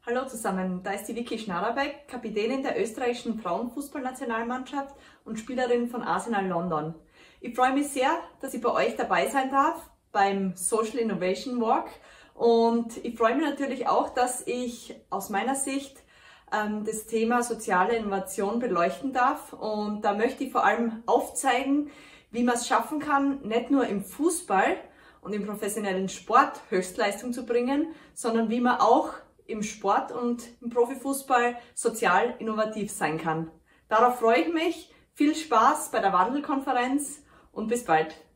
Hallo zusammen, da ist die Vicky Schnarrbeck, Kapitänin der österreichischen Frauenfußballnationalmannschaft und Spielerin von Arsenal London. Ich freue mich sehr, dass ich bei euch dabei sein darf beim Social Innovation Walk und ich freue mich natürlich auch, dass ich aus meiner Sicht das Thema soziale Innovation beleuchten darf, und da möchte ich vor allem aufzeigen, wie man es schaffen kann, nicht nur im Fußball und im professionellen Sport Höchstleistung zu bringen, sondern wie man auch im Sport und im Profifußball sozial innovativ sein kann. Darauf freue ich mich. Viel Spaß bei der Wandelkonferenz und bis bald.